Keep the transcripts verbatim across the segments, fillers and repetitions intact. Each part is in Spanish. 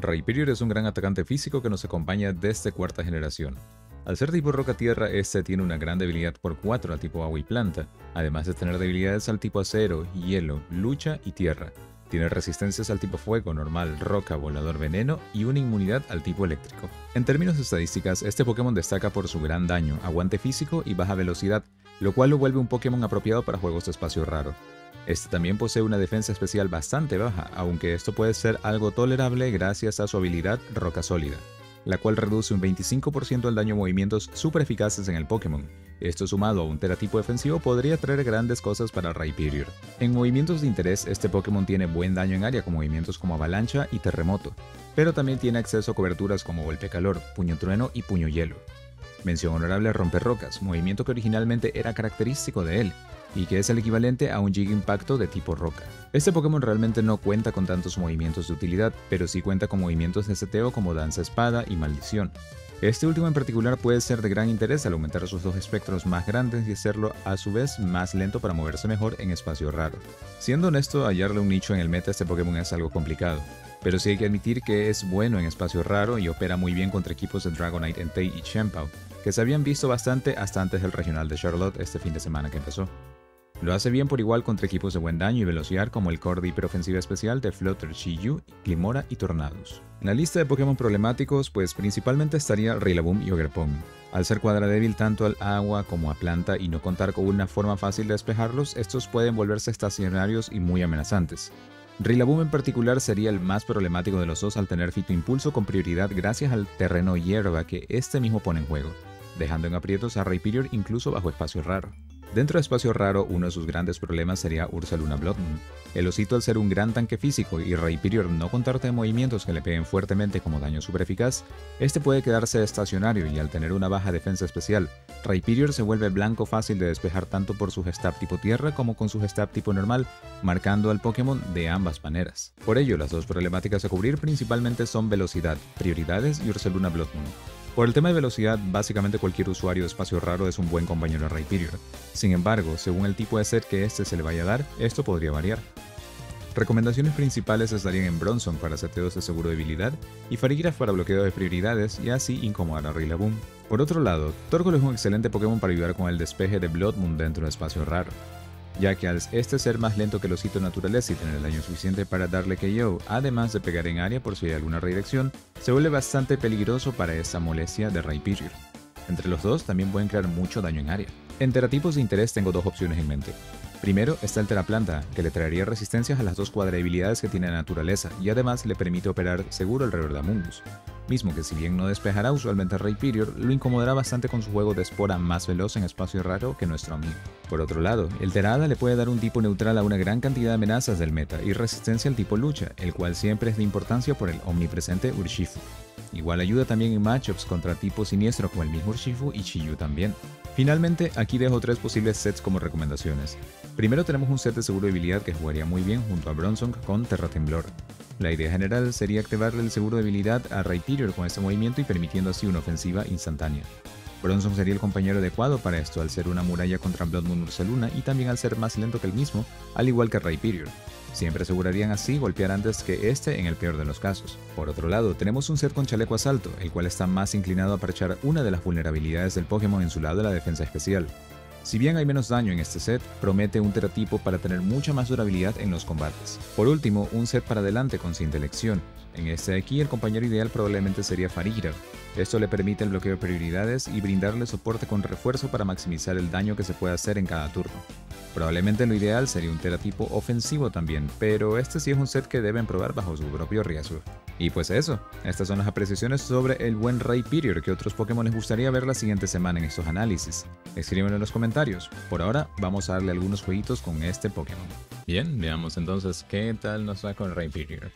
Rhyperior es un gran atacante físico que nos acompaña desde cuarta generación. Al ser tipo roca-tierra, este tiene una gran debilidad por cuatro al tipo agua y planta, además de tener debilidades al tipo acero, hielo, lucha y tierra. Tiene resistencias al tipo fuego, normal, roca, volador, veneno y una inmunidad al tipo eléctrico. En términos de estadísticas, este Pokémon destaca por su gran daño, aguante físico y baja velocidad, lo cual lo vuelve un Pokémon apropiado para juegos de espacio raro. Este también posee una defensa especial bastante baja, aunque esto puede ser algo tolerable gracias a su habilidad Roca Sólida, la cual reduce un veinticinco por ciento el daño a movimientos super eficaces en el Pokémon. Esto sumado a un teratipo defensivo podría traer grandes cosas para Rhyperior. En movimientos de interés, este Pokémon tiene buen daño en área con movimientos como Avalancha y Terremoto, pero también tiene acceso a coberturas como Golpe Calor, Puño Trueno y Puño Hielo. Mención honorable a Romper Rocas, movimiento que originalmente era característico de él, y que es el equivalente a un Giga Impacto de tipo roca. Este Pokémon realmente no cuenta con tantos movimientos de utilidad, pero sí cuenta con movimientos de seteo como Danza Espada y Maldición. Este último en particular puede ser de gran interés al aumentar sus dos espectros más grandes y hacerlo a su vez más lento para moverse mejor en espacio raro. Siendo honesto, hallarle un nicho en el meta a este Pokémon es algo complicado, pero sí hay que admitir que es bueno en espacio raro y opera muy bien contra equipos de Dragonite, Entei y Chien-Pao, que se habían visto bastante hasta antes del regional de Charlotte este fin de semana que empezó. Lo hace bien por igual contra equipos de buen daño y velocidad como el core de hiperofensiva especial de Flutter, Chi-Yu, Glimmora y Tornadus. En la lista de Pokémon problemáticos, pues principalmente estaría Rillaboom y Ogerpon. Al ser cuadra débil tanto al agua como a planta y no contar con una forma fácil de despejarlos, estos pueden volverse estacionarios y muy amenazantes. Rillaboom en particular sería el más problemático de los dos al tener Fito Impulso con prioridad gracias al terreno hierba que este mismo pone en juego, dejando en aprietos a Rhyperior incluso bajo espacio raro. Dentro de espacio raro, uno de sus grandes problemas sería Ursaluna Bloodmoon. El osito, al ser un gran tanque físico y Rhyperior no contarte de movimientos que le peguen fuertemente como daño super eficaz, este puede quedarse estacionario y al tener una baja defensa especial, Rhyperior se vuelve blanco fácil de despejar tanto por su Gestab tipo tierra como con su Gestab tipo normal, marcando al Pokémon de ambas maneras. Por ello, las dos problemáticas a cubrir principalmente son velocidad, prioridades y Ursaluna Bloodmoon. Por el tema de velocidad, básicamente cualquier usuario de espacio raro es un buen compañero de Rhyperior. Sin embargo, según el tipo de set que este se le vaya a dar, esto podría variar. Recomendaciones principales estarían en Bronzong para seteos de seguro de habilidad y Farigiraf para bloqueo de prioridades y así incomodar a Rillaboom. Por otro lado, Torkoal es un excelente Pokémon para ayudar con el despeje de Bloodmoon dentro de espacio raro, ya que al este ser más lento que el osito naturaleza y tener el daño suficiente para darle K O, además de pegar en área por si hay alguna redirección, se vuelve bastante peligroso para esa molestia de Rhyperior. Entre los dos también pueden crear mucho daño en área. En teratipos de interés tengo dos opciones en mente. Primero está el Teraplanta, que le traería resistencias a las dos cuadrahabilidades que tiene la naturaleza y además le permite operar seguro el Reverdamungus, mismo que si bien no despejará usualmente a Rhyperior, lo incomodará bastante con su juego de espora más veloz en espacio raro que nuestro amigo. Por otro lado, el Terada le puede dar un tipo neutral a una gran cantidad de amenazas del meta y resistencia al tipo lucha, el cual siempre es de importancia por el omnipresente Urshifu. Igual ayuda también en matchups contra tipos siniestros como el mismo Urshifu y Chi-Yu también. Finalmente, aquí dejo tres posibles sets como recomendaciones. Primero tenemos un set de seguro de habilidad que jugaría muy bien junto a Bronzong con Terra Temblor. La idea general sería activarle el seguro de habilidad a Rhyperior con este movimiento y permitiendo así una ofensiva instantánea. Bronzong sería el compañero adecuado para esto al ser una muralla contra Bloodmoon Ursaluna y también al ser más lento que el mismo, al igual que Rhyperior. Siempre asegurarían así golpear antes que este en el peor de los casos. Por otro lado, tenemos un set con Chaleco Asalto, el cual está más inclinado a parchar una de las vulnerabilidades del Pokémon en su lado de la defensa especial. Si bien hay menos daño en este set, promete un teratipo para tener mucha más durabilidad en los combates. Por último, un set para adelante con Cinta Elección. En este de aquí, el compañero ideal probablemente sería Farigiraf. Esto le permite el bloqueo de prioridades y brindarle soporte con refuerzo para maximizar el daño que se puede hacer en cada turno. Probablemente lo ideal sería un teratipo ofensivo también, pero este sí es un set que deben probar bajo su propio riesgo. Y pues eso, estas son las apreciaciones sobre el buen Rhyperior. ¿Qué otros Pokémon les gustaría ver la siguiente semana en estos análisis? Escríbanlo en los comentarios. Por ahora, vamos a darle algunos jueguitos con este Pokémon. Bien, veamos entonces qué tal nos va con Rhyperior.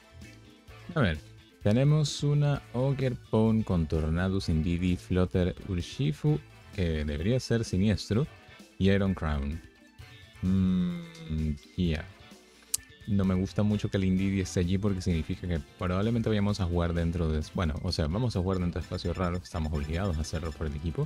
A ver, tenemos una Ogerpon con Tornadus, Indeedee, Flutter, Urshifu, que debería ser siniestro, y Iron Crown. Mmm, ya. Yeah. No me gusta mucho que el Indeedee esté allí porque significa que probablemente vayamos a jugar dentro de... Bueno, o sea, vamos a jugar dentro de espacio raro, estamos obligados a hacerlo por el equipo.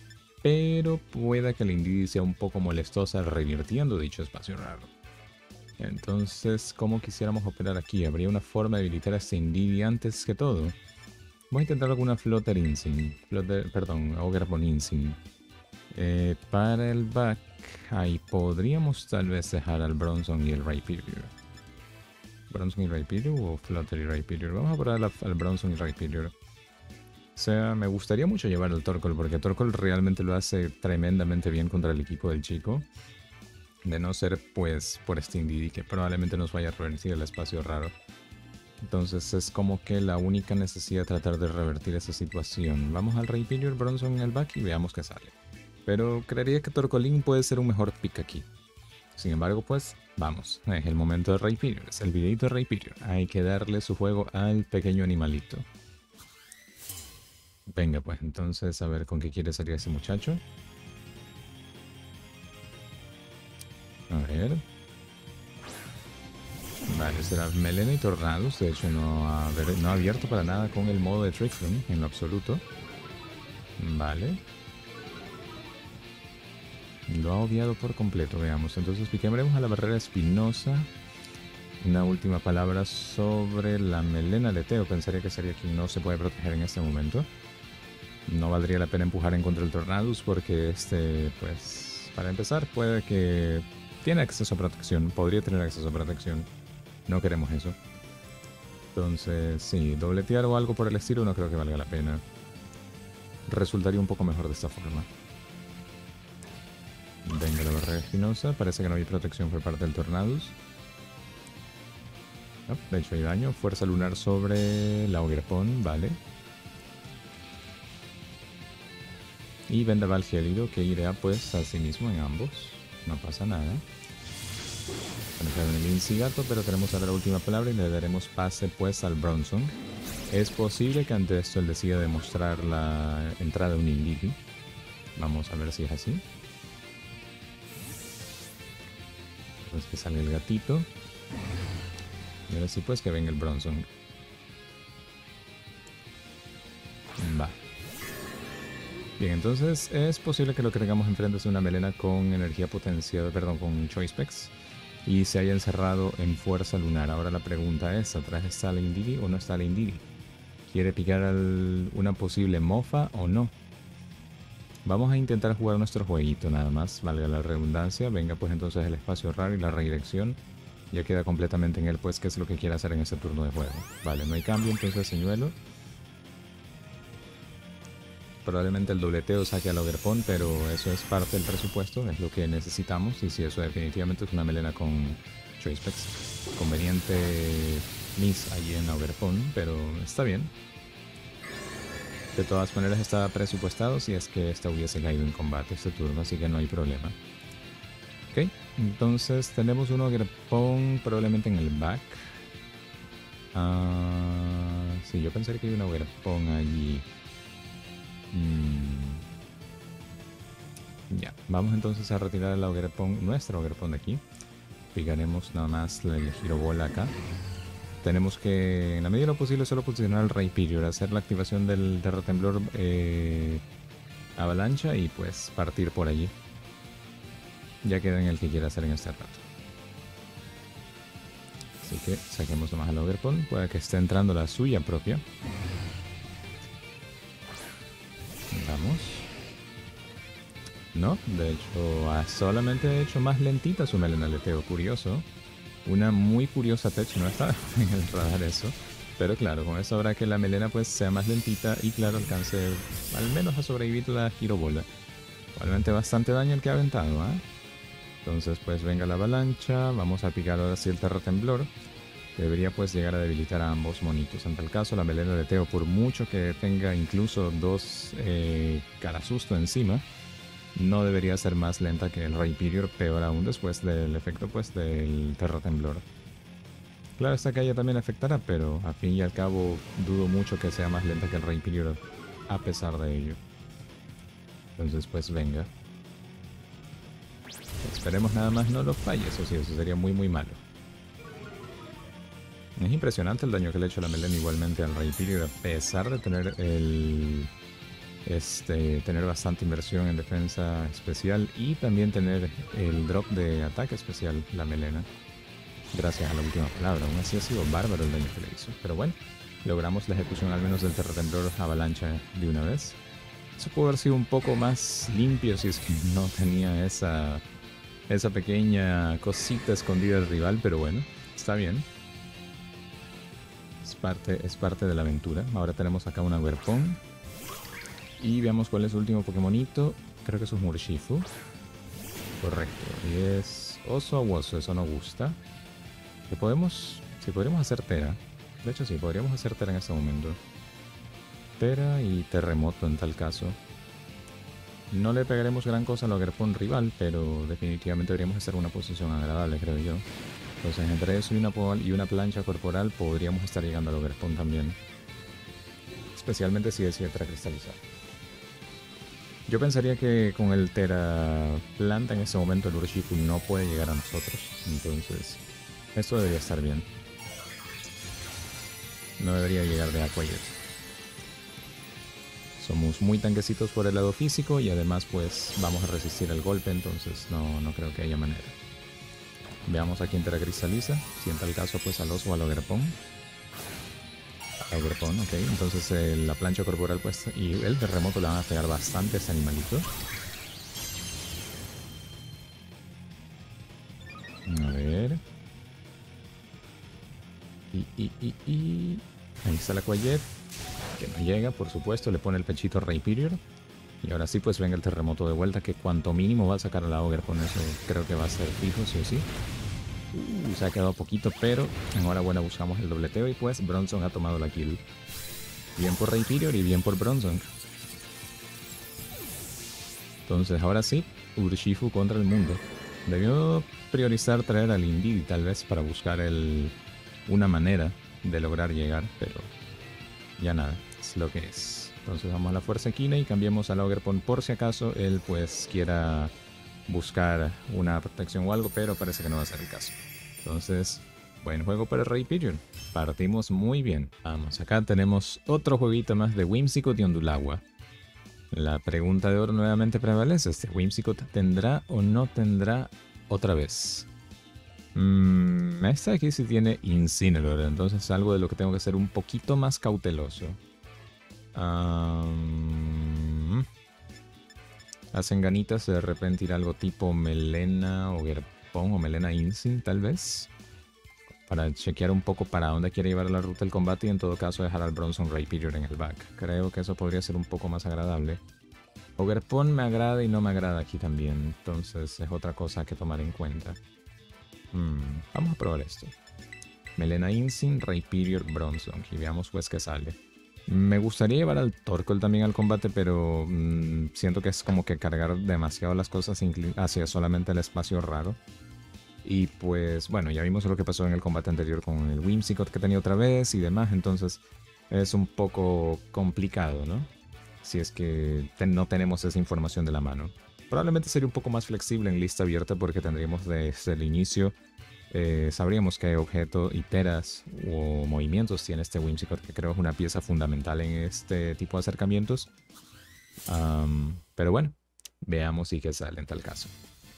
Pero pueda que el Indeedee sea un poco molestosa revirtiendo dicho espacio raro. Entonces, ¿cómo quisiéramos operar aquí? ¿Habría una forma de habilitar a este Indeedee antes que todo? Voy a intentar alguna Flutter Instinct. Flutter, perdón, Ogrepon Instinct. Eh, para el back, ahí podríamos tal vez dejar al Bronzong y el Rhyperior. Bronzong y Rhyperior o Flutter y Rhyperior. Vamos a probar al Bronzong y Rhyperior. O sea, me gustaría mucho llevar al Torkoal porque Torkoal realmente lo hace tremendamente bien contra el equipo del chico. De no ser, pues, por este Indeedee que probablemente nos vaya a revertir el espacio raro. Entonces es como que la única necesidad de tratar de revertir esa situación. Vamos al Rhyperior, Bronzong en el back y veamos qué sale. Pero creería que Torkoal puede ser un mejor pick aquí. Sin embargo, pues, vamos. Es el momento de Rhyperior, es el videito de Rhyperior. Hay que darle su juego al pequeño animalito. Venga, pues, entonces, a ver con qué quiere salir ese muchacho. A ver. Vale, será Melena y Tornadus. De hecho, no ha, no ha abierto para nada con el modo de Trick Room, en lo absoluto. Vale. Lo ha obviado por completo, veamos. Entonces piquearemos a la barrera espinosa. Una última palabra sobre la Melena Leteo. Pensaría que sería quien no se puede proteger en este momento. No valdría la pena empujar en contra del Tornadus porque este, pues, para empezar, puede que tiene acceso a protección. Podría tener acceso a protección. No queremos eso. Entonces, sí, dobletear o algo por el estilo no creo que valga la pena. Resultaría un poco mejor de esta forma. Venga, la barrera espinosa. Parece que no hay protección por parte del Tornadus. No, de hecho hay daño. Fuerza lunar sobre la Ogerpon, vale. Y vendaval gélido que irá pues a sí mismo en ambos. No pasa nada. Vamos a el Incigato, pero tenemos ahora la última palabra y le daremos pase pues al Bronzong. Es posible que ante esto él decida demostrar la entrada de un Indeedee. Vamos a ver si es así. Pues que sale el gatito. Y ahora sí pues que venga el Bronzong. Va. Bien, entonces es posible que lo que tengamos enfrente es una Melena con energía potenciada, perdón, con Choice Specs. Y se haya encerrado en fuerza lunar. Ahora la pregunta es, ¿atrás está la Indeedee o no está la Indeedee? ¿Quiere picar al, una posible mofa o no? Vamos a intentar jugar nuestro jueguito nada más, valga la redundancia. Venga pues entonces el espacio raro y la redirección. Ya queda completamente en él pues qué es lo que quiere hacer en este turno de juego. Vale, no hay cambio entonces señuelo. Probablemente el dobleteo saque al Ogerpon, pero eso es parte del presupuesto, es lo que necesitamos. Y si eso definitivamente es una Melena con Choice Specs. Conveniente miss allí en Ogerpon, pero está bien. De todas maneras está presupuestado si es que esta hubiese caído en combate este turno, así que no hay problema. Ok, entonces tenemos un Ogerpon probablemente en el back. Ah, sí, yo pensaría que hay un Ogerpon allí. Mm. Ya, vamos entonces a retirar el Ogerpon, nuestro Ogerpon de aquí. Picaremos nada más el girobola acá. Tenemos que, en la medida de lo posible, solo posicionar al Rhyperior, hacer la activación del terratemblor eh, avalancha y pues partir por allí. Ya queda en el que quiera hacer en este rato. Así que saquemos nomás al Ogerpon, puede que esté entrando la suya propia. Vamos. No, de hecho, ha solamente hecho más lentita su Melena Leteo, curioso. Una muy curiosa tech, no está en el radar eso. Pero claro, con eso habrá que la Melena pues sea más lentita y claro, alcance al menos a sobrevivir la girobola. Igualmente bastante daño el que ha aventado, ¿ah? ¿eh? Entonces pues venga la avalancha, vamos a picar ahora sí el terratemblor. Debería pues llegar a debilitar a ambos monitos. En tal caso la Melena Leteo, por mucho que tenga incluso dos eh, carasusto encima, no debería ser más lenta que el Rhyperior, peor aún después del efecto pues del terratemblor. Claro, esta calle también afectará, pero a fin y al cabo dudo mucho que sea más lenta que el Rhyperior a pesar de ello. Entonces pues venga. Esperemos nada más no lo falle, eso sí, eso sería muy muy malo. Es impresionante el daño que le ha hecho la Melena igualmente al Rhyperior, a pesar de tener el... Este, tener bastante inversión en defensa especial y también tener el drop de ataque especial, la Melena. gracias a la última palabra. Aún así ha sido bárbaro el daño que le hizo. Pero bueno, logramos la ejecución al menos del terratemblor avalancha de una vez. Eso pudo haber sido un poco más limpio si es que no tenía esa, esa pequeña cosita escondida del rival, pero bueno, está bien. Es parte, es parte de la aventura. Ahora tenemos acá un Augerpon. Y veamos cuál es su último Pokémonito. Creo que es un Urshifu. Correcto. Y es oso o oso, eso no gusta. Que podemos, si podríamos hacer Tera. De hecho sí, podríamos hacer Tera en este momento. Tera y Terremoto en tal caso. No le pegaremos gran cosa al Augerpon rival, pero definitivamente deberíamos hacer una posición agradable, creo yo. Entonces entre eso y una, y una plancha corporal podríamos estar llegando al Augerpon también. Especialmente si decide Tera cristalizar. Yo pensaría que con el Tera Planta en ese momento el Urshifu no puede llegar a nosotros. Entonces esto debería estar bien. No debería llegar de Aqua Jet. Somos muy tanquecitos por el lado físico y además pues vamos a resistir el golpe, entonces no, no creo que haya manera. Veamos a quién Tera cristaliza, si en tal caso pues al oso o al Augerpon. Augerpon, ok, entonces eh, la plancha corporal pues y el terremoto le van a pegar bastante a ese animalito. A ver. Y, y, y, y... ahí está la Aqua Jet. Que no llega, por supuesto, le pone el pechito Rhyperior. Y ahora sí, pues venga el terremoto de vuelta, que cuanto mínimo va a sacar a la Augerpon, eso creo que va a ser fijo, sí o sí. Uh, se ha quedado poquito, pero enhorabuena, buscamos el dobleteo y pues Bronzong ha tomado la kill. Bien por Rhyperior y bien por Bronzong. Entonces ahora sí, Urshifu contra el mundo. Debió priorizar traer al Indeedee tal vez para buscar el, una manera de lograr llegar, pero ya nada, es lo que es. Entonces vamos a la fuerza equina y cambiemos al Augerpon por si acaso él pues quiera buscar una protección o algo, pero parece que no va a ser el caso. Entonces, buen juego para Rhyperior. Partimos muy bien. Vamos, acá tenemos otro jueguito más de Whimsicott y Ondulagua. La pregunta de oro nuevamente prevalece. ¿Este Whimsicott tendrá o no tendrá otra vez? Mm, esta aquí sí tiene Incineroar, entonces es algo de lo que tengo que ser un poquito más cauteloso. Um, hacen ganitas de repente ir algo tipo Melena o Augerpon o Melena Incin tal vez. Para chequear un poco para dónde quiere llevar la ruta del combate y en todo caso dejar al Bronzong Rhyperior en el back. Creo que eso podría ser un poco más agradable. Augerpon me agrada y no me agrada aquí también, entonces es otra cosa que tomar en cuenta. Hmm, vamos a probar esto. Melena Incin, Rhyperior, Bronzong y veamos pues qué sale. Me gustaría llevar al Torkoal también al combate, pero mmm, siento que es como que cargar demasiado las cosas hacia solamente el espacio raro. Y pues bueno, ya vimos lo que pasó en el combate anterior con el Whimsicott que tenía otra vez y demás, entonces es un poco complicado, ¿no? Si es que te no tenemos esa información de la mano. Probablemente sería un poco más flexible en lista abierta porque tendríamos desde el inicio, eh, sabríamos qué objeto y teras o movimientos tiene este Whimsicott, que creo es una pieza fundamental en este tipo de acercamientos. Um, pero bueno, veamos si qué sale en tal caso.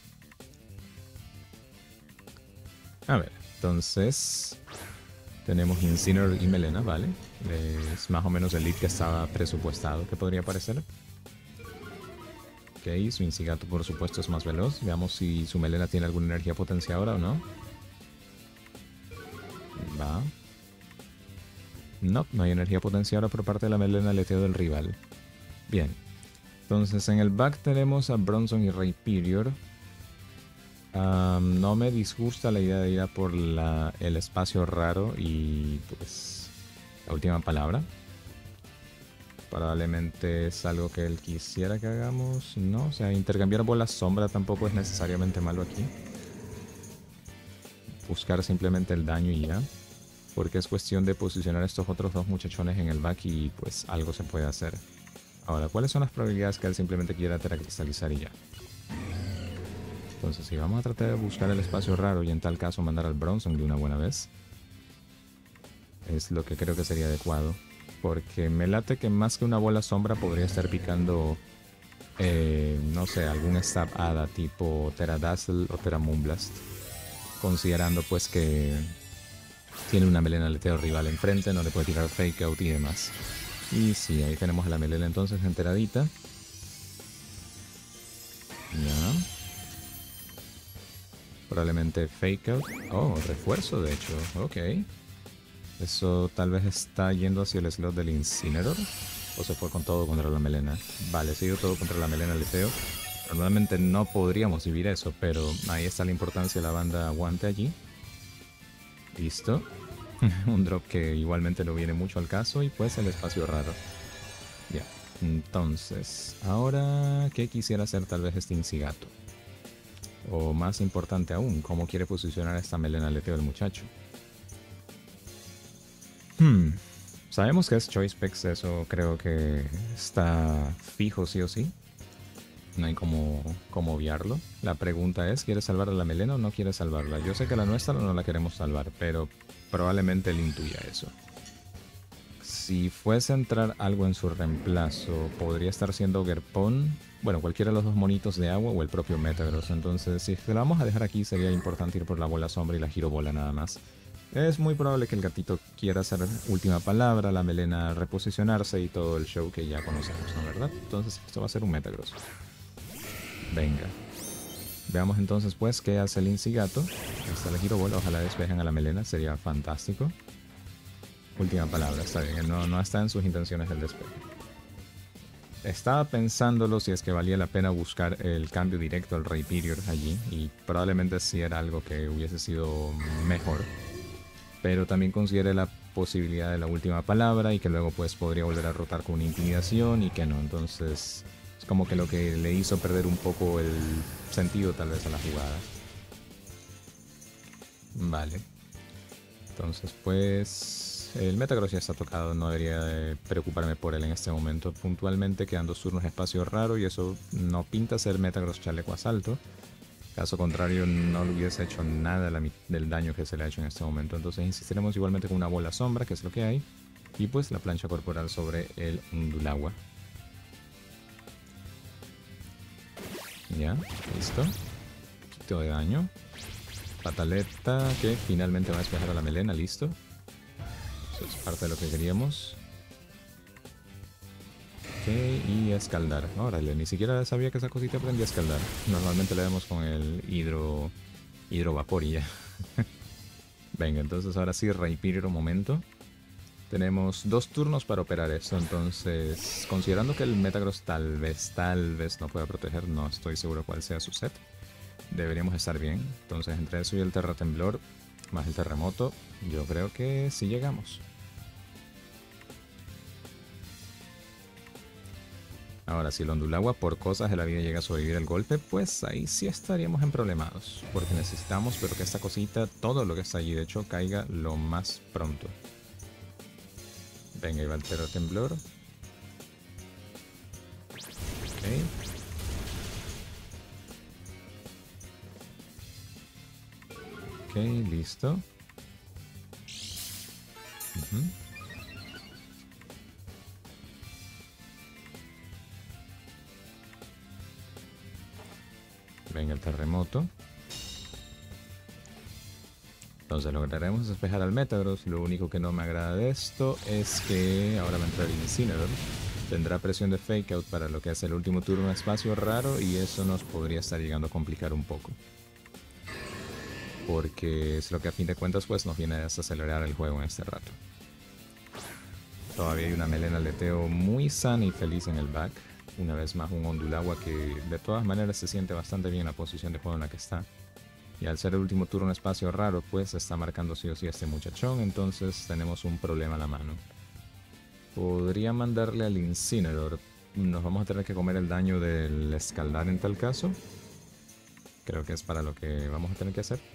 A ver, entonces tenemos Incineroar y Melena, ¿vale? Es más o menos el lead que estaba presupuestado, que podría parecer. Ok, su Incigato por supuesto es más veloz. Veamos si su Melena tiene alguna energía potenciadora o no. Va. No, no hay energía potenciadora por parte de la Melena Aleteo del rival. Bien. Entonces en el back tenemos a Bronzong y Rhyperior. Um, no me disgusta la idea de ir a por la, el espacio raro y pues la última palabra. Probablemente es algo que él quisiera que hagamos. No, o sea, intercambiar bolas sombra tampoco es necesariamente malo aquí. Buscar simplemente el daño y ya. Porque es cuestión de posicionar a estos otros dos muchachones en el back y pues algo se puede hacer. Ahora, ¿cuáles son las probabilidades que él simplemente quiera teracristalizar y ya? Entonces, si vamos a tratar de buscar el espacio raro y en tal caso mandar al Bronzong de una buena vez, es lo que creo que sería adecuado. Porque me late que más que una bola sombra podría estar picando, eh, no sé, algún Stab Hada tipo Tera Dazzle o Tera Moonblast. considerando pues que tiene una melena aleteo rival enfrente, no le puede tirar fake out y demás. Y sí, ahí tenemos a la melena entonces enteradita. Ya. Probablemente fake out. Oh, refuerzo de hecho. Ok. Eso tal vez está yendo hacia el slot del Incineroar. O se fue con todo contra la melena. Vale, se ha ido todo contra la melena aleteo. Normalmente no podríamos vivir eso, pero ahí está la importancia de la banda aguante allí. Listo. Un drop que igualmente no viene mucho al caso y pues el espacio raro. Ya. Entonces, ahora, ¿qué quisiera hacer tal vez este Incigato? O más importante aún, ¿cómo quiere posicionar esta melena aleteo el muchacho? Hmm. Sabemos que es Choice Specs, eso creo que está fijo sí o sí. No hay como, como obviarlo. La pregunta es, ¿quieres salvar a la melena o no quieres salvarla? Yo sé que la nuestra no la queremos salvar, pero probablemente él intuya eso. Si fuese a entrar algo en su reemplazo, podría estar siendo Gerpon, bueno, cualquiera de los dos monitos de agua o el propio Metagross. Entonces, si se la vamos a dejar aquí, sería importante ir por la bola sombra y la girobola nada más. Es muy probable que el gatito quiera hacer última palabra, la melena reposicionarse y todo el show que ya conocemos, ¿no? ¿Verdad? Entonces, esto va a ser un Metagross. Venga. Veamos entonces pues qué hace el Incigato. Ahí está la girobola, ojalá despejen a la melena, sería fantástico. Última palabra, está bien, no, no está en sus intenciones el despeje. Estaba pensándolo si es que valía la pena buscar el cambio directo al Rhyperior allí, y probablemente sí era algo que hubiese sido mejor. Pero también consideré la posibilidad de la última palabra y que luego pues podría volver a rotar con una intimidación y que no, entonces es como que lo que le hizo perder un poco el sentido tal vez a la jugada. Vale. Entonces pues el Metagross ya está tocado, no debería de preocuparme por él en este momento. Puntualmente quedan dos turnos de espacio raro y eso no pinta ser Metagross chaleco asalto. Caso contrario no le hubiese hecho nada del daño que se le ha hecho en este momento. Entonces insistiremos igualmente con una bola sombra, que es lo que hay. Y pues la plancha corporal sobre el Ondulagua. Ya, listo. Quito de daño. Pataleta que finalmente va a despejar a la melena, listo. Eso es parte de lo que queríamos. Ok, y escaldar. Órale, ni siquiera sabía que esa cosita aprendía a escaldar. Normalmente le vemos con el hidro... hidrovapor y ya. Venga, entonces ahora sí, Rhyperior un momento. Tenemos dos turnos para operar esto, entonces considerando que el Metagross tal vez, tal vez no pueda proteger, no estoy seguro cuál sea su set, deberíamos estar bien. Entonces entre eso y el Terratemblor, más el Terremoto, yo creo que sí llegamos. Ahora, si el Ondulagua por cosas de la vida llega a sobrevivir el golpe, pues ahí sí estaríamos en problemados, porque necesitamos pero que esta cosita, todo lo que está allí de hecho, caiga lo más pronto. Venga, ahí va el Terratemblor. Ok. Ok, listo. Uh-huh. Venga el terremoto. Entonces lograremos despejar al Metagross. Lo único que no me agrada de esto es que ahora va a entrar el Incineroar. Tendrá presión de Fake Out para lo que hace el último turno de espacio raro y eso nos podría estar llegando a complicar un poco. Porque es lo que a fin de cuentas pues nos viene a desacelerar el juego en este rato. Todavía hay una melena aleteo muy sana y feliz en el back. Una vez más un Ondulagua que de todas maneras se siente bastante bien en la posición de juego en la que está. Y al ser el último turno un espacio raro, pues está marcando sí o sí a este muchachón, entonces tenemos un problema a la mano. Podría mandarle al Incineroar. Nos vamos a tener que comer el daño del escaldar en tal caso. Creo que es para lo que vamos a tener que hacer.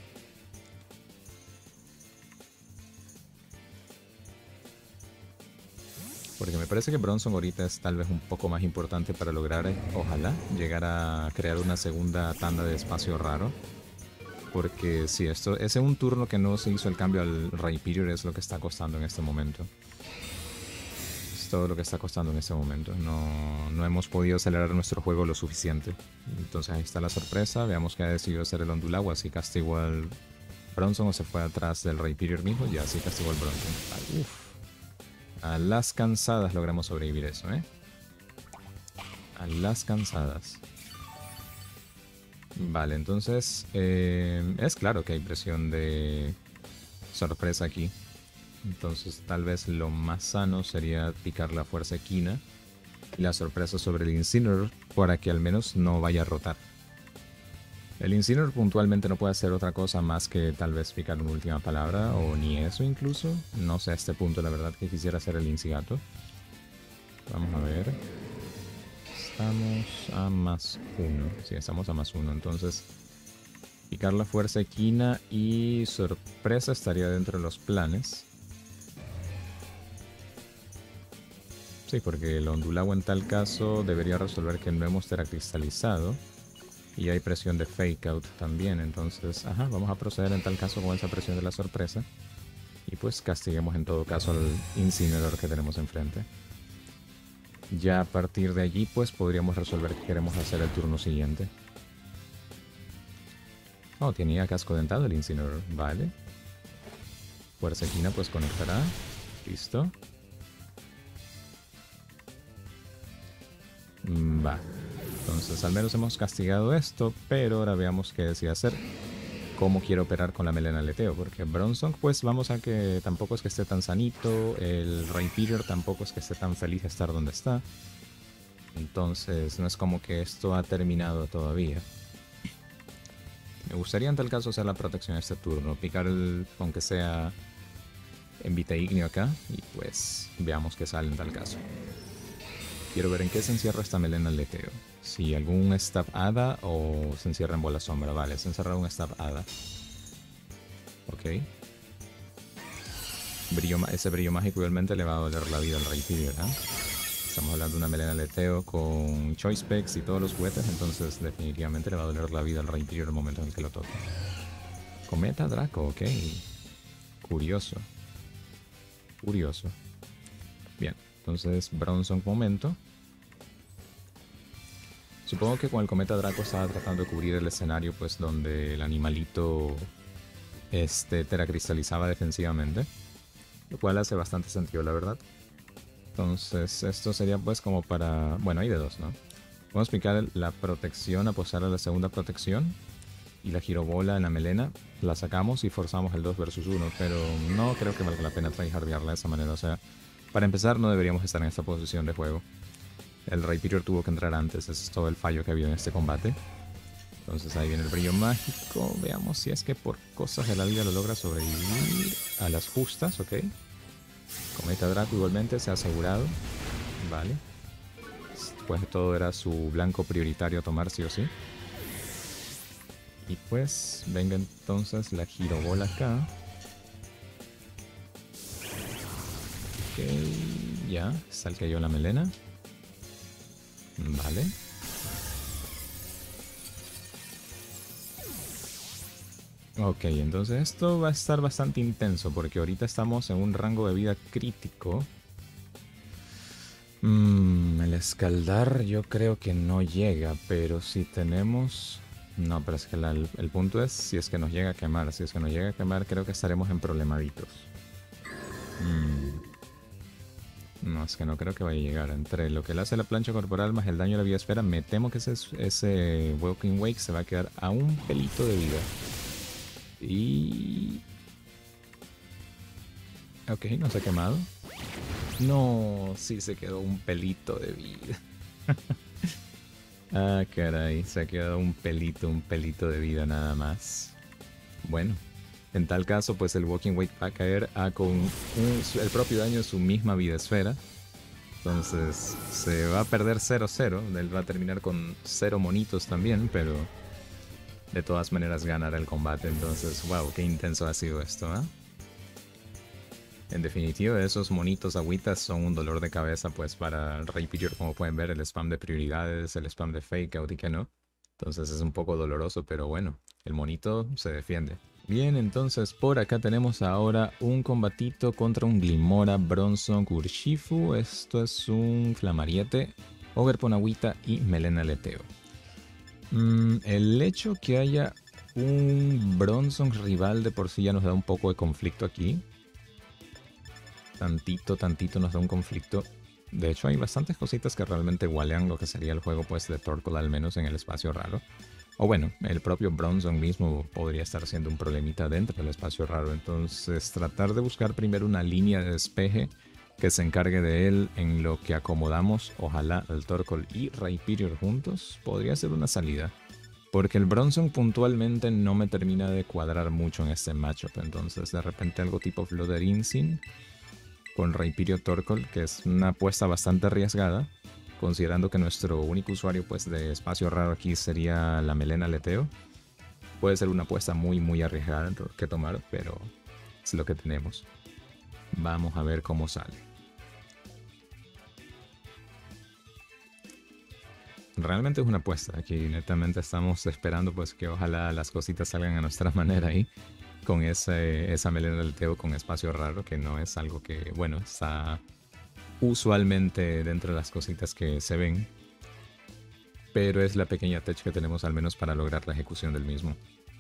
Porque me parece que Bronzong ahorita es tal vez un poco más importante para lograr, ojalá, llegar a crear una segunda tanda de espacio raro. Porque si sí, esto, ese un turno que no se hizo el cambio al Rhyperior es lo que está costando en este momento. Es todo lo que está costando en este momento. No, no hemos podido acelerar nuestro juego lo suficiente. Entonces ahí está la sorpresa. Veamos que ha decidido hacer el Ondulagua, así castigo al Bronzong o se fue atrás del Rhyperior mismo. Ya, sí castigó el Bronzong. Ah, uf. A las cansadas logramos sobrevivir eso, ¿eh? A las cansadas. Vale, entonces eh, es claro que hay presión de sorpresa aquí. Entonces tal vez lo más sano sería picar la fuerza equina y la sorpresa sobre el Incineroar para que al menos no vaya a rotar. El Incineroar puntualmente no puede hacer otra cosa más que tal vez picar una última palabra o ni eso incluso. No sé a este punto la verdad que quisiera hacer el Incigato. Vamos a ver. Estamos a más uno. Sí, estamos a más uno. Entonces, picar la fuerza equina y sorpresa estaría dentro de los planes. Sí, porque el ondulagua en tal caso debería resolver que no hemos teracristalizado. Y hay presión de fake out también. Entonces, ajá, vamos a proceder en tal caso con esa presión de la sorpresa. Y pues castiguemos en todo caso al Incineroar que tenemos enfrente. Ya a partir de allí pues podríamos resolver qué queremos hacer el turno siguiente. Oh, tenía casco dentado el Incineroar, vale. Fuerza equina pues conectará. Listo. Va. Entonces al menos hemos castigado esto, pero ahora veamos qué decide hacer. Cómo quiero operar con la melena aleteo, porque Bronzong pues vamos a que tampoco es que esté tan sanito, el Rhyperior tampoco es que esté tan feliz de estar donde está. Entonces no es como que esto ha terminado todavía. Me gustaría en tal caso hacer la protección este turno, picar el, aunque sea en Vitaignio acá, y pues veamos qué sale en tal caso. Quiero ver en qué se encierra esta melena aleteo. Si algún Stab Hada o se encierra en bola sombra. Vale, se encierra un Stab Hada. Ok. Brillo, ese brillo mágico igualmente le va a doler la vida al Rhyperior, ¿eh? Estamos hablando de una melena aleteo con Choice Specs y todos los juguetes, entonces definitivamente le va a doler la vida al Rhyperior el momento en el que lo toque. Cometa Draco, ok. Curioso. Curioso. Bien, entonces Bronzong momento. Supongo que con el Cometa Draco estaba tratando de cubrir el escenario pues donde el animalito este, teracristalizaba defensivamente. Lo cual hace bastante sentido, la verdad. Entonces esto sería pues como para... Bueno, hay de dos, ¿no? Vamos a picar la protección, apostar a la segunda protección. Y la girobola en la melena. La sacamos y forzamos el dos versus uno. Pero no creo que valga la pena tryhardearla de esa manera. O sea, para empezar no deberíamos estar en esta posición de juego. El Rhyperior tuvo que entrar antes, ese es todo el fallo que había en este combate. Entonces ahí viene el brillo mágico. Veamos si es que por cosas de la vida lo logra sobrevivir a las justas, ok. Cometa Draco igualmente se ha asegurado. Vale. Después de todo era su blanco prioritario a tomar sí o sí. Y pues venga entonces la girobola acá. Ok, ya, sal cayó la melena. Vale. Ok, entonces esto va a estar bastante intenso porque ahorita estamos en un rango de vida crítico. Mm, el escaldar yo creo que no llega, pero si tenemos... No, pero es que la, el, el punto es si es que nos llega a quemar. Si es que nos llega a quemar creo que estaremos en problemaditos. Mm. No, es que no creo que vaya a llegar. Entre lo que le hace la plancha corporal más el daño a la vida esfera, me temo que ese, ese Walking Wake se va a quedar a un pelito de vida. Y... Ok, no se ha quemado. No, sí se quedó un pelito de vida. Ah, caray, se ha quedado un pelito, un pelito de vida nada más. Bueno, en tal caso, pues el Walking Wake va a caer a con un, el propio daño de su misma vida esfera. Entonces se va a perder cero cero. Él va a terminar con cero monitos también, pero de todas maneras ganará el combate. Entonces, wow, qué intenso ha sido esto, ¿eh? En definitiva, esos monitos agüitas son un dolor de cabeza pues para el Rhyperior, como pueden ver, el spam de prioridades, el spam de fake out y que no. Entonces es un poco doloroso, pero bueno, el monito se defiende. Bien, entonces por acá tenemos ahora un combatito contra un Glimmora Bronzong Urshifu. Esto es un Flamariete, Ogerpon agüita y Melena aleteo. Mm, el hecho que haya Un Bronzong rival de por sí ya nos da un poco de conflicto aquí. Tantito, tantito nos da un conflicto. De hecho, hay bastantes cositas que realmente gualean lo que sería el juego pues de Torkoal, al menos en el espacio raro. O bueno, el propio Bronzong mismo podría estar siendo un problemita dentro del espacio raro. Entonces, tratar de buscar primero una línea de despeje que se encargue de él en lo que acomodamos, ojalá, al Torkoal y Rhyperior juntos, podría ser una salida. Porque el Bronzong puntualmente no me termina de cuadrar mucho en este matchup. Entonces, de repente algo tipo Floderinsin con Rhyperior Torkoal, que es una apuesta bastante arriesgada, considerando que nuestro único usuario pues de espacio raro aquí sería la Melena Aleteo. Puede ser una apuesta muy muy arriesgada que tomar, pero es lo que tenemos. Vamos a ver cómo sale. Realmente es una apuesta, aquí netamente estamos esperando pues que ojalá las cositas salgan a nuestra manera ahí. Con ese, esa Melena Aleteo con espacio raro, que no es algo que, bueno, está usualmente dentro de las cositas que se ven, pero es la pequeña tech que tenemos al menos para lograr la ejecución del mismo.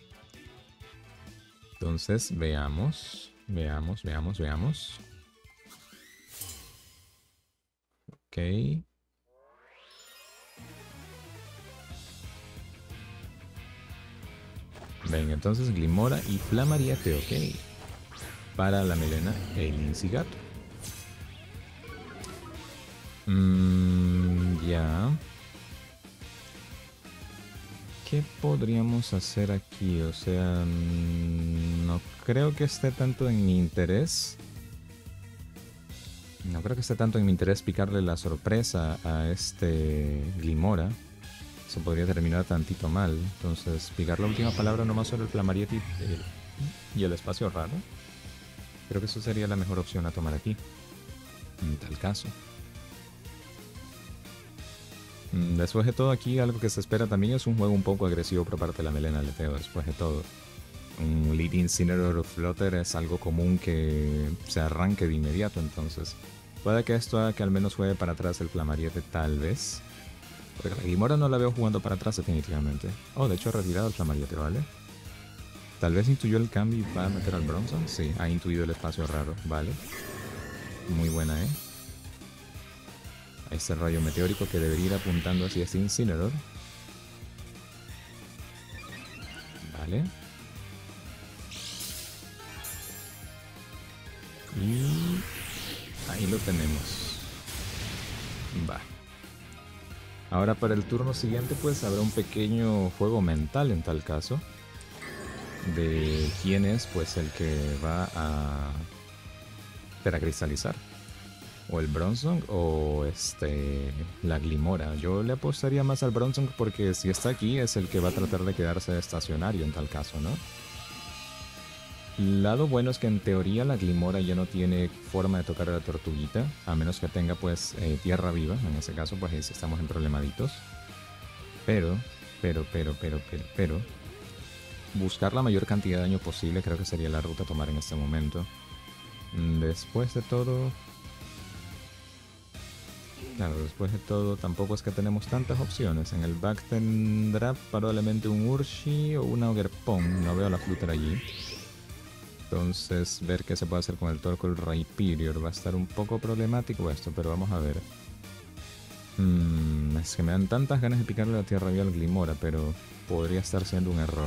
Entonces, veamos, veamos, veamos, veamos. Ok. Venga, entonces Glimmora y Flamariete, ok. Para la Melena, el Incigato. Mmm, ya. ¿Qué podríamos hacer aquí? O sea, no creo que esté tanto en mi interés. No creo que esté tanto en mi interés picarle la sorpresa a este Glimmora. Eso podría terminar tantito mal. Entonces, picar la última palabra nomás sobre el Flamariete y el, y el espacio raro. Creo que eso sería la mejor opción a tomar aquí. En tal caso. Después de todo, aquí algo que se espera también es un juego un poco agresivo por parte de la Melena Aleteo. Después de todo, un Lead Incineroar o Flutter es algo común que se arranque de inmediato. Entonces, puede que esto haga que al menos juegue para atrás el Flamariete, tal vez. Porque la Glimmora no la veo jugando para atrás definitivamente. Oh, de hecho ha retirado el Flamariete, ¿vale? Tal vez intuyó el cambio y va a meter al Bronzong. Sí, ha intuido el espacio raro, ¿vale? Muy buena, ¿eh? Este rayo meteórico que debería ir apuntando hacia este Incineroar. Vale. Y ahí lo tenemos. Va. Ahora para el turno siguiente pues habrá un pequeño juego mental en tal caso. De quién es pues el que va a teracristalizar. O el Bronzong o este la Glimmora. Yo le apostaría más al Bronzong porque si está aquí es el que va a tratar de quedarse estacionario en tal caso, ¿no? El lado bueno es que en teoría la Glimmora ya no tiene forma de tocar a la tortuguita, a menos que tenga pues eh, tierra viva. En ese caso pues ahí sí estamos en problemaditos. Pero, pero, pero, pero, pero, pero buscar la mayor cantidad de daño posible creo que sería la ruta a tomar en este momento. Después de todo... Claro, después de todo tampoco es que tenemos tantas opciones. En el back tendrá probablemente un Urshi o una Ogerpon. No veo la Flutter allí. Entonces ver qué se puede hacer con el Torkoal Rhyperior va a estar un poco problemático esto, pero vamos a ver. Hmm, es que me dan tantas ganas de picarle la tierra viva al Glimmora, pero podría estar siendo un error.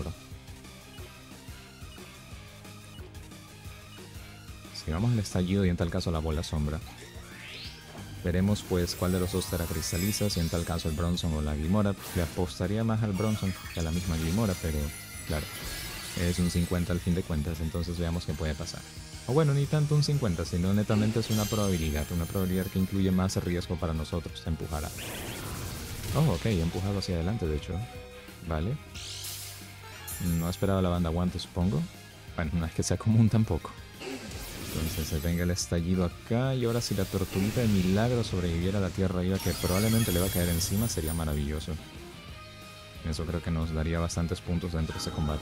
Sigamos el estallido y en tal caso la bola sombra. Veremos pues cuál de los dos teracristaliza, si en tal caso el Bronzong o la Glimmora. Le apostaría más al Bronzong que a la misma Glimmora, pero claro, es un cincuenta al fin de cuentas, entonces veamos qué puede pasar. O bueno, ni tanto un cincuenta, sino netamente es una probabilidad, una probabilidad que incluye más riesgo para nosotros de empujar a... Oh, ok, he empujado hacia adelante de hecho. Vale. No esperaba la banda guante, supongo. Bueno, no es que sea común tampoco. Entonces se venga el estallido acá y ahora si la tortuguita de milagro sobreviviera a la tierra viva que probablemente le va a caer encima sería maravilloso. Eso creo que nos daría bastantes puntos dentro de ese combate,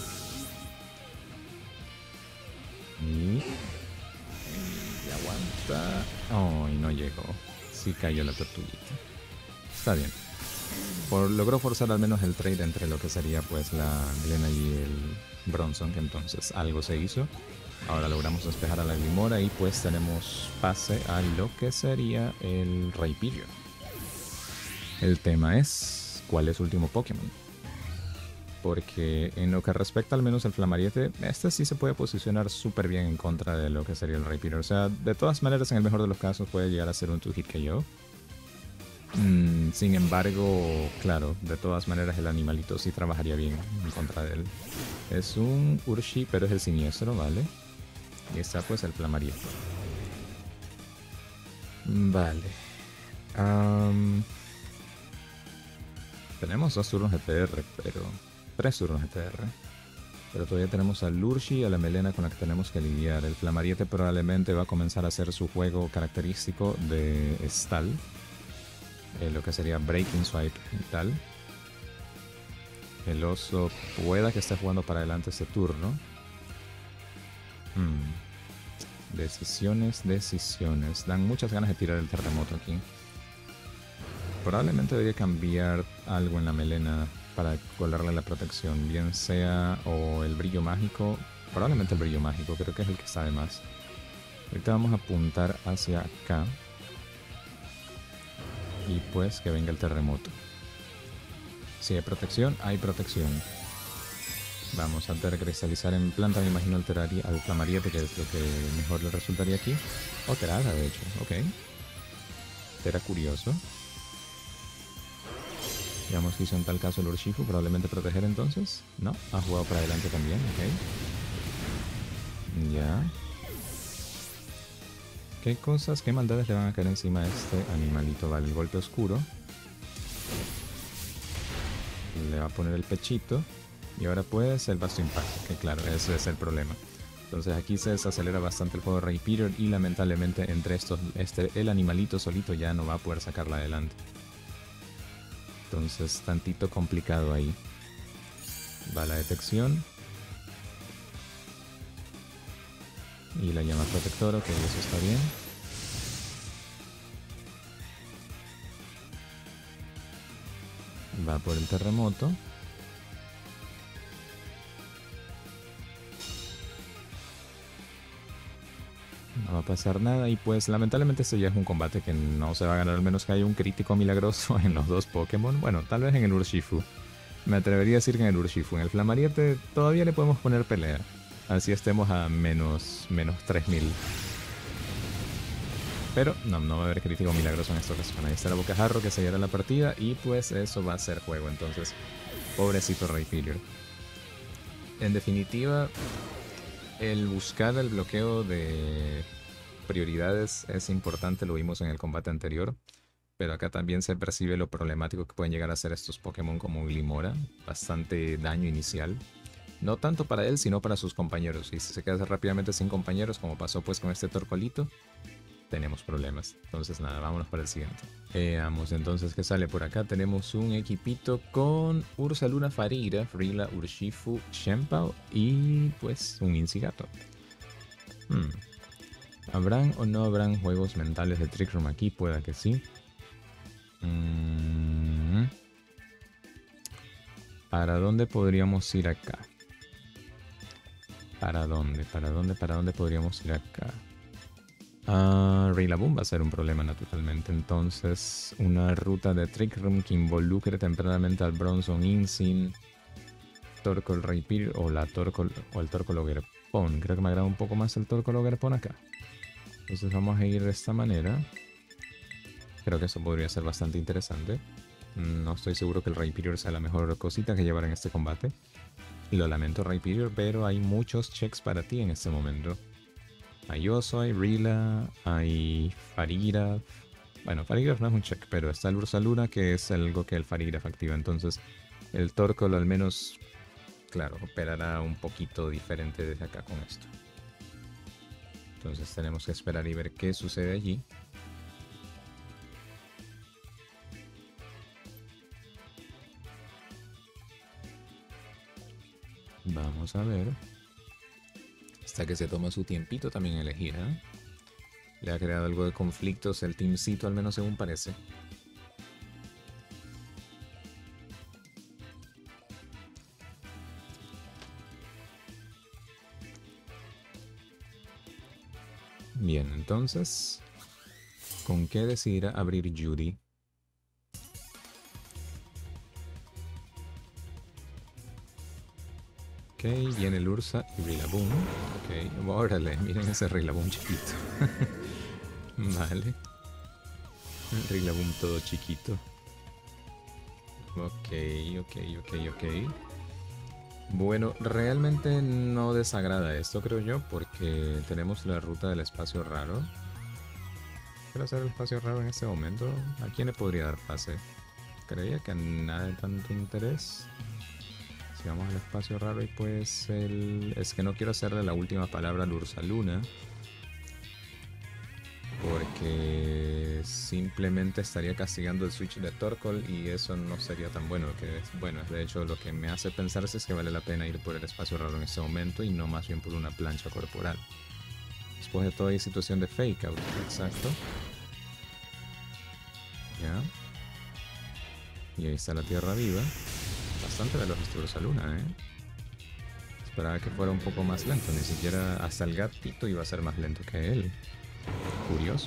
¿eh? Y... y aguanta... Oh, y no llegó. Sí cayó la tortuguita. Está bien. for, logró forzar al menos el trade entre lo que sería pues la Melena y el Bronzong, entonces algo se hizo. Ahora logramos despejar a la Glimora y pues tenemos pase a lo que sería el Rhyperior. El tema es, ¿cuál es su último Pokémon? Porque en lo que respecta al menos al Flamariete, este sí se puede posicionar súper bien en contra de lo que sería el Rhyperior. O sea, de todas maneras, en el mejor de los casos puede llegar a ser un two-hit K O. Mm, sin embargo, claro, de todas maneras el animalito sí trabajaría bien en contra de él. Es un Urshi, pero es el siniestro, ¿vale? Y está pues el Flamariete. Vale. Um, tenemos dos turnos de P R, pero... Tres turnos de P R. Pero todavía tenemos al Urshi y a la Melena con la que tenemos que lidiar. El Flamariete probablemente va a comenzar a hacer su juego característico de Stall. Eh, lo que sería Breaking Swipe y tal. El oso pueda que esté jugando para adelante este turno. Hmm. Decisiones, decisiones. Dan muchas ganas de tirar el terremoto aquí. Probablemente debería cambiar algo en la Melena para colarle la protección, bien sea o el brillo mágico, probablemente el brillo mágico, creo que es el que sabe más. Ahorita vamos a apuntar hacia acá y pues que venga el terremoto. Si hay protección, hay protección. Vamos a cristalizar en planta, me imagino alteraría al Flamariete, que es lo que mejor le resultaría aquí. O Terada, de hecho, ok. Era curioso. Digamos que hizo en tal caso el Urshifu, probablemente proteger entonces. No, ha jugado para adelante también, ok. Ya. ¿Qué cosas, qué maldades le van a caer encima a este animalito? Vale, el golpe oscuro. Le va a poner el pechito. Y ahora pues el vasto impacto, que claro, ese es el problema. Entonces aquí se desacelera bastante el juego de Rhyperior y lamentablemente entre estos, este, el animalito solito ya no va a poder sacarla adelante. Entonces, tantito complicado ahí. Va la detección. Y la llama protectora, ok, eso está bien. Va por el terremoto. No va a pasar nada y pues lamentablemente este ya es un combate que no se va a ganar, al menos que haya un crítico milagroso en los dos Pokémon. Bueno, tal vez en el Urshifu. Me atrevería a decir que en el Urshifu. En el Flamariete todavía le podemos poner pelea. Así estemos a menos, menos tres mil. Pero no, no va a haber crítico milagroso en esta ocasión. Ahí está la Bocajarro que sellará la partida y pues eso va a ser juego. Entonces, pobrecito Rhyperior. En definitiva, el buscar el bloqueo de prioridades es importante, lo vimos en el combate anterior, pero acá también se percibe lo problemático que pueden llegar a ser estos Pokémon como Glimora, bastante daño inicial, no tanto para él sino para sus compañeros, y si se queda rápidamente sin compañeros como pasó pues con este Torcolito, tenemos problemas. Entonces nada, vámonos para el siguiente. Veamos entonces qué sale por acá. Tenemos un equipito con Ursaluna, Farira, Frila, Urshifu, Shenpao y pues un Incigato. Hmm. ¿Habrán o no habrán juegos mentales de Trick Room aquí? Pueda que sí. Mm. ¿Para dónde podríamos ir acá? ¿Para dónde? ¿Para dónde? ¿Para dónde podríamos ir acá? Uh, Rillaboom va a ser un problema naturalmente, entonces una ruta de Trick Room que involucre tempranamente al Bronzong, Incin, Torkoal, Rhyperior o la Torkoal o el Torkoal Ogerpon. Creo que me agrada un poco más el Torkoal Ogerpon acá. Entonces vamos a ir de esta manera. Creo que eso podría ser bastante interesante. No estoy seguro que el Rhyperior sea la mejor cosita que llevar en este combate. Lo lamento, Rhyperior, pero hay muchos checks para ti en este momento. Hay Oso, hay Rila, hay Farigiraf. Bueno, Farigiraf no es un check, pero está el Ursaluna, que es algo que el Farigiraf activa. Entonces, el Torkoal al menos, claro, operará un poquito diferente desde acá con esto. Entonces tenemos que esperar y ver qué sucede allí. Vamos a ver. Hasta que se toma su tiempito también elegir, ¿eh? Le ha creado algo de conflictos el teamcito, al menos según parece. Bien, entonces, ¿con qué decidirá abrir Judy? Ok, viene el Ursa y Rillaboom. Ok, órale, miren ese Rillaboom chiquito. Vale. Rillaboom todo chiquito. Ok, ok, ok, ok. Bueno, realmente no desagrada esto, creo yo, porque tenemos la ruta del espacio raro. Quiero hacer el espacio raro en este momento. ¿A quién le podría dar pase? Creía que a nada de tanto interés. Si vamos al espacio raro y pues el... Es que no quiero hacerle la última palabra al Ursaluna, porque simplemente estaría castigando el switch de Torkoal y eso no sería tan bueno. Que es, bueno, de hecho lo que me hace pensar es que vale la pena ir por el espacio raro en este momento y no más bien por una plancha corporal. Después de todo hay situación de fake out, exacto. Ya. Y ahí está la Tierra Viva. Bastante veloz este Ursaluna, eh. Esperaba que fuera un poco más lento, ni siquiera hasta el gatito iba a ser más lento que él. Curioso.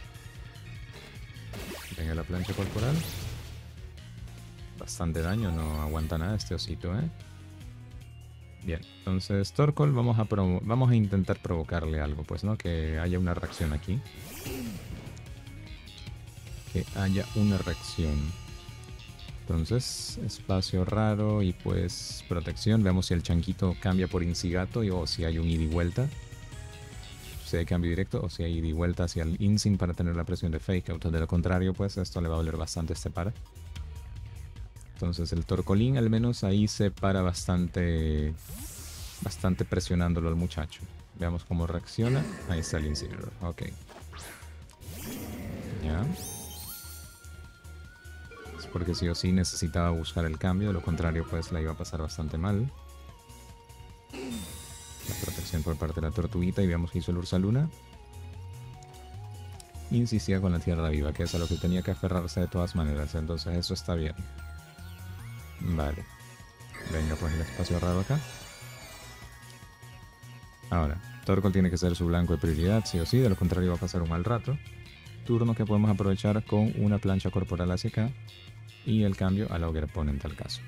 Venga la plancha corporal. Bastante daño, no aguanta nada este osito, ¿eh? Bien, entonces Torkoal vamos a, vamos a intentar provocarle algo, pues, ¿no? Que haya una reacción aquí. Que haya una reacción. Entonces, espacio raro y pues protección. Veamos si el chanquito cambia por Incigato y, o si hay un ida y vuelta. Si hay cambio directo o si hay ida y vuelta hacia el Incin para tener la presión de Fake Out. De lo contrario, pues esto le va a doler bastante este par. Entonces el Torcolín al menos ahí se para bastante, bastante presionándolo al muchacho. Veamos cómo reacciona. Ahí está el Incinerador. Ok. Ya. Es porque sí o sí necesitaba buscar el cambio. De lo contrario, pues la iba a pasar bastante mal. La protección por parte de la tortuguita y veamos que hizo el Ursaluna. Insistía con la Tierra Viva, que es a lo que tenía que aferrarse de todas maneras, entonces eso está bien. Vale. Venga, pues el espacio raro acá. Ahora, Torkoal tiene que ser su blanco de prioridad, sí o sí, de lo contrario va a pasar un mal rato. Turno que podemos aprovechar con una plancha corporal hacia acá y el cambio a la Ogre Pon en tal caso.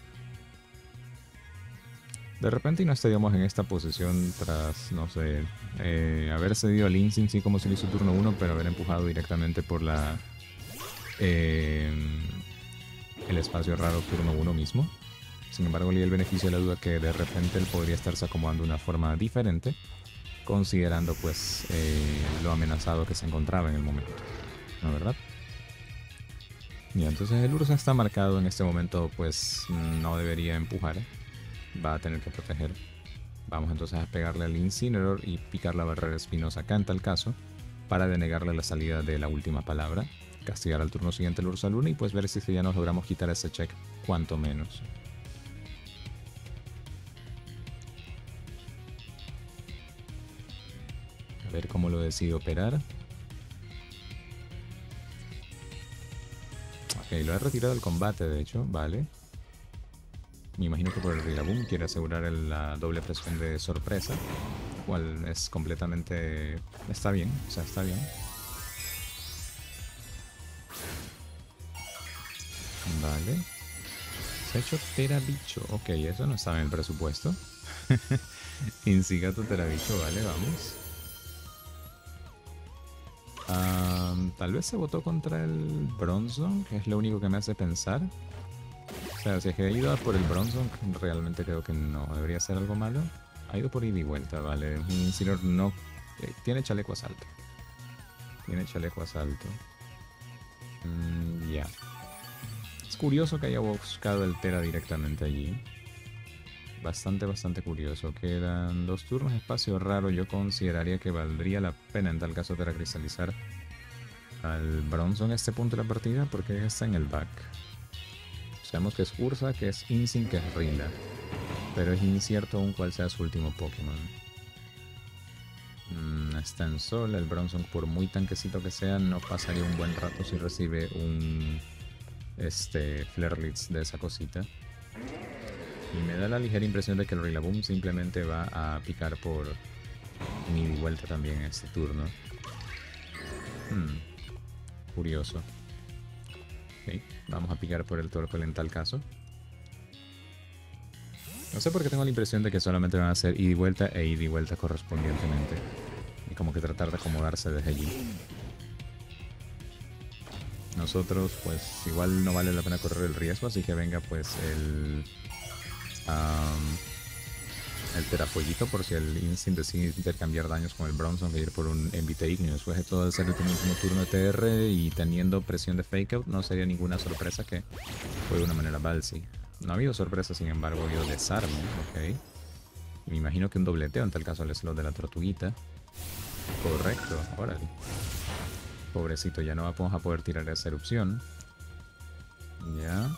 De repente y no estaríamos en esta posición tras, no sé, eh, haber cedido al Incin, sí, como se le hizo turno uno, pero haber empujado directamente por la eh, el espacio raro turno uno mismo. Sin embargo, le di el beneficio de la duda que de repente él podría estarse acomodando de una forma diferente, considerando pues eh, lo amenazado que se encontraba en el momento, ¿no, verdad? Y entonces el Ursa está marcado en este momento, pues no debería empujar, ¿eh? Va a tener que proteger. Vamos entonces a pegarle al Incineroar y picar la barrera espinosa acá en tal caso, para denegarle la salida de la última palabra, castigar al turno siguiente el Ursaluna y pues ver si ya nos logramos quitar ese check, cuanto menos. A ver cómo lo decide operar. Ok, lo he retirado del combate de hecho, vale. Me imagino que por el Rillaboom quiere asegurar el, la doble presión de sorpresa, cual es completamente... está bien, o sea, está bien. Vale. Se ha hecho Terabicho. Ok, eso no estaba en el presupuesto. Incigato Terabicho, vale, vamos. Um, tal vez se votó contra el Bronzong, que es lo único que me hace pensar. O sea, si es que ha ido por el Bronzong, realmente creo que no debería ser algo malo. Ha ido por ida y vuelta, vale. Un Incineroar no... Eh, tiene chaleco asalto. Tiene chaleco asalto. Mm, ya. Yeah. Es curioso que haya buscado el Tera directamente allí. Bastante, bastante curioso. Quedan dos turnos, espacio raro. Yo consideraría que valdría la pena en tal caso Tera cristalizar al Bronzong en este punto de la partida, porque está en el back. Sabemos que es Ursa, que es Incin, que es Rilla. Pero es incierto aún cuál sea su último Pokémon. Mm, está en Sol, el Bronzong por muy tanquecito que sea, no pasaría un buen rato si recibe un este Flareblitz de esa cosita. Y me da la ligera impresión de que el Rillaboom simplemente va a picar por un ida y vuelta también en este turno. Hmm, curioso. Ok, vamos a picar por el Torkoal en tal caso. No sé por qué tengo la impresión de que solamente van a hacer ida y vuelta e ida y vuelta correspondientemente. Y como que tratar de acomodarse desde allí. Nosotros, pues, igual no vale la pena correr el riesgo, así que venga, pues, el... Um, el Terapollito, por si el Instinct decide intercambiar daños con el Bronzong e ir por un Envite Igneo. Después de todo, de ser el último turno de T R y teniendo presión de Fake Out, no sería ninguna sorpresa que fue de una manera Balsi. No ha habido sorpresa, sin embargo, ha habido desarme, ok. Y me imagino que un dobleteo en tal caso el slot de la Tortuguita. Correcto, órale. Pobrecito, ya no vamos a poder tirar esa erupción. Ya.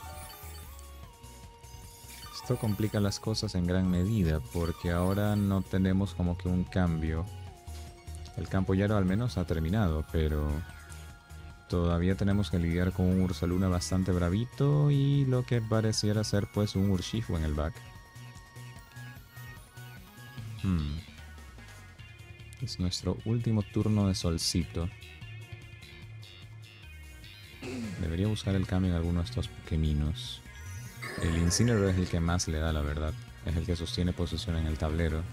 Esto complica las cosas en gran medida, porque ahora no tenemos como que un cambio. El campo ya al menos ha terminado, pero todavía tenemos que lidiar con un Ursaluna bastante bravito y lo que pareciera ser pues un Urshifu en el back. Hmm. Es nuestro último turno de Solcito. Debería buscar el cambio en alguno de estos Pokeminos. El Incineroar es el que más le da, la verdad. Es el que sostiene posición en el tablero.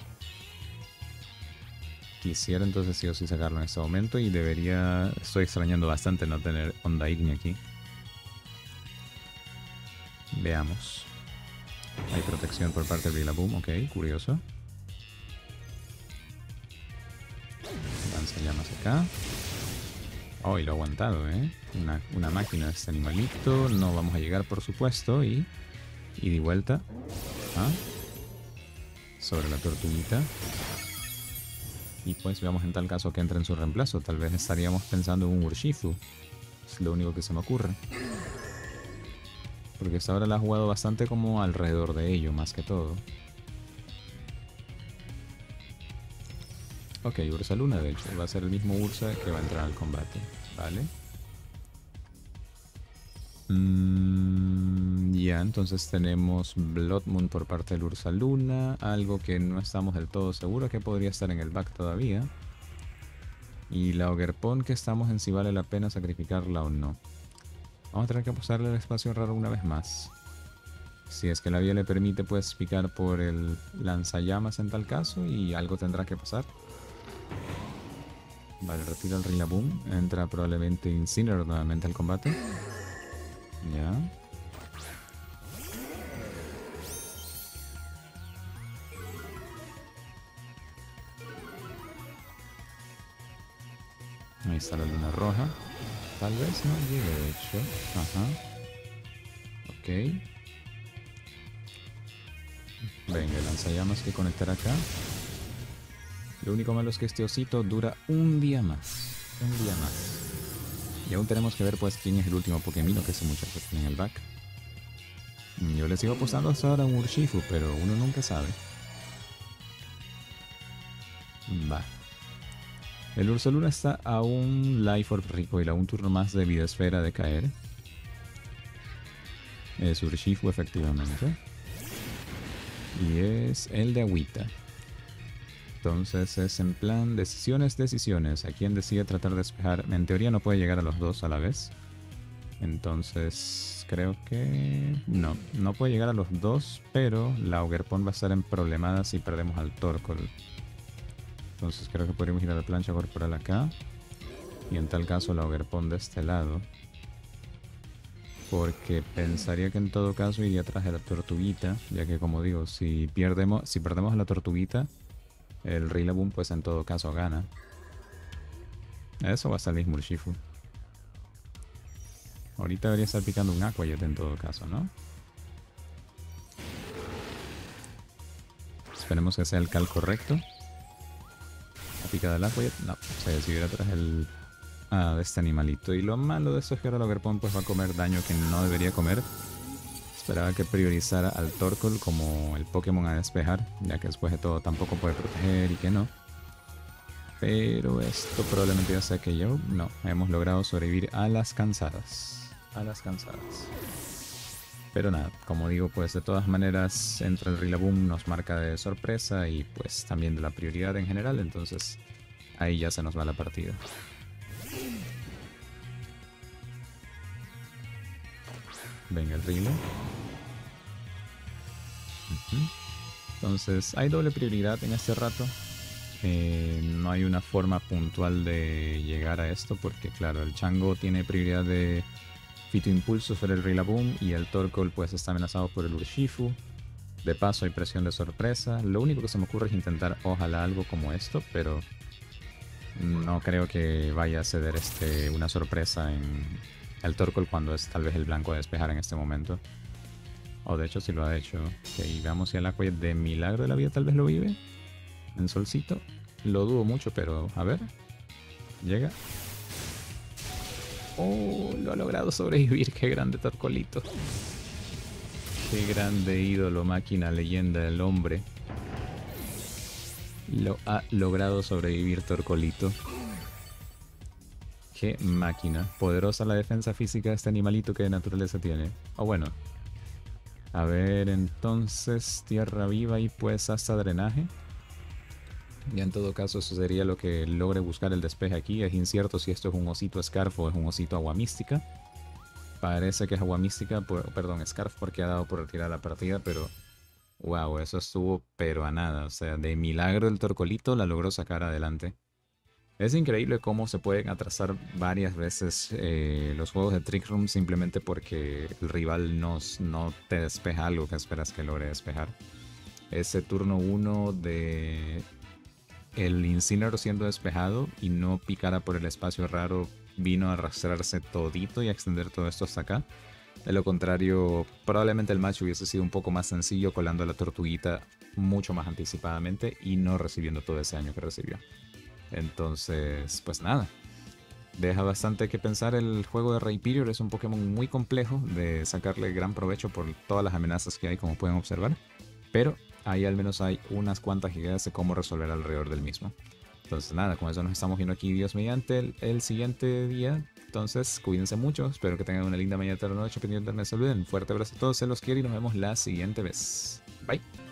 Quisiera entonces sí o sí sacarlo en este momento y debería... Estoy extrañando bastante no tener Onda Ignea aquí. Veamos. Hay protección por parte de Rillaboom, ok, curioso. Lanzallamas acá. Oh, y lo ha aguantado, ¿eh? Una, una máquina de este animalito. No vamos a llegar, por supuesto. Y... Y de vuelta. ¿Ah? Sobre la tortuguita. Y pues veamos en tal caso que entre en su reemplazo. Tal vez estaríamos pensando en un Urshifu. Es lo único que se me ocurre. Porque hasta ahora la ha jugado bastante como alrededor de ello, más que todo. Ok, Ursaluna de hecho. Va a ser el mismo Ursa que va a entrar al combate. Vale. Mm, ya, entonces tenemos Blood Moon por parte del Ursaluna. Algo que no estamos del todo seguros que podría estar en el back todavía. Y la Ogerpon que estamos en si vale la pena sacrificarla o no. Vamos a tener que apostarle al espacio raro una vez más. Si es que la vía le permite, pues picar por el lanzallamas en tal caso y algo tendrá que pasar. Vale, retira el Rillaboom. Entra probablemente Incineroar nuevamente al combate. Ya. Ahí está la luna roja. Tal vez no llegue, de hecho. Ajá. Ok. Venga, el lanzallamas que conectar acá. Lo único malo es que este osito dura un día más. Un día más. Y aún tenemos que ver pues quién es el último Pokémon que ese muchacho tiene en el back. Yo le sigo apostando hasta ahora a un Urshifu, pero uno nunca sabe. Va. El Ursaluna está a un Life Orb Recoil, a un turno más de vida esfera de caer. Es Urshifu efectivamente. Y es el de agüita. Entonces es en plan decisiones, decisiones. A quien decide tratar de despejar. En teoría no puede llegar a los dos a la vez. Entonces creo que... No, no puede llegar a los dos, pero la Ogerpon va a estar en problemada si perdemos al Torkoal. Entonces creo que podríamos ir a la plancha corporal acá. Y en tal caso la Ogerpon de este lado. Porque pensaría que en todo caso iría atrás de la tortuguita. Ya que como digo, si, pierdemos, si perdemos a la tortuguita, el Rillaboom pues en todo caso gana. Eso va a ser el mismo Urshifu. Ahorita debería estar picando un Aquajet en todo caso, ¿no? Esperemos que sea el cal correcto. La picada del Aquajet, no, se decidió atrás el... Ah, de este animalito. Y lo malo de eso es que ahora el Ogerpon pues va a comer daño que no debería comer. Esperaba que priorizara al Torkoal como el Pokémon a despejar, ya que después de todo tampoco puede proteger y que no. Pero esto probablemente ya sea que yo, no, hemos logrado sobrevivir a las cansadas. A las cansadas. Pero nada, como digo, pues de todas maneras entra el Rillaboom, nos marca de sorpresa y pues también de la prioridad en general, entonces ahí ya se nos va la partida. Venga el Rilo. Uh-huh. Entonces hay doble prioridad en este rato. Eh, no hay una forma puntual de llegar a esto porque claro, el Chango tiene prioridad de Fito Impulso sobre el Rillaboom y el Torkoal pues está amenazado por el Urshifu. De paso hay presión de sorpresa. Lo único que se me ocurre es intentar ojalá algo como esto, pero no creo que vaya a ceder este, una sorpresa en el Torkoal cuando es tal vez el blanco a despejar en este momento. O de hecho si lo ha hecho. Ok, veamos si el Aqua de milagro de la vida tal vez lo vive. En solcito. Lo dudo mucho, pero a ver. Llega. Oh, lo ha logrado sobrevivir. Qué grande Torcolito. Qué grande ídolo, máquina, leyenda del hombre. Lo ha logrado sobrevivir Torcolito. Qué máquina. Poderosa la defensa física de este animalito que de naturaleza tiene. O oh, bueno. A ver, entonces tierra viva y pues hasta drenaje. Y en todo caso eso sería lo que logre buscar el despeje aquí. Es incierto si esto es un osito Scarf o es un osito agua mística. Parece que es agua mística, por, perdón, Scarf porque ha dado por retirar la partida, pero wow, eso estuvo pero a nada. O sea, de milagro el Torcolito la logró sacar adelante. Es increíble cómo se pueden atrasar varias veces eh, los juegos de Trick Room simplemente porque el rival no, no te despeja algo que esperas que logre despejar. Ese turno uno de el Incineroar siendo despejado y no picara por el espacio raro vino a arrastrarse todito y a extender todo esto hasta acá. De lo contrario, probablemente el match hubiese sido un poco más sencillo colando a la tortuguita mucho más anticipadamente y no recibiendo todo ese daño que recibió. Entonces, pues nada. Deja bastante que pensar el juego de Rhyperior. Es un Pokémon muy complejo de sacarle gran provecho por todas las amenazas que hay, como pueden observar. Pero ahí al menos hay unas cuantas ideas de cómo resolver alrededor del mismo. Entonces nada, con eso nos estamos viendo aquí Dios mediante el, el siguiente día. Entonces cuídense mucho, espero que tengan una linda mañana, tarde o noche, pendiente, no se olviden. Un fuerte abrazo a todos, se los quiero y nos vemos la siguiente vez. Bye.